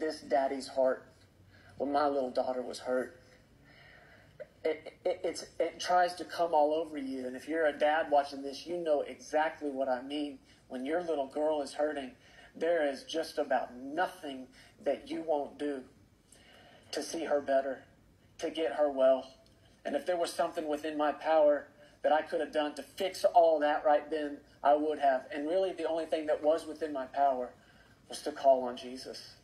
this daddy's heart when my little daughter was hurt. It tries to come all over you. And if you're a dad watching this, you know exactly what I mean. When your little girl is hurting, there is just about nothing that you won't do to see her better, to get her well. And if there was something within my power that I could have done to fix all that right then, I would have. And really the only thing that was within my power was to call on Jesus.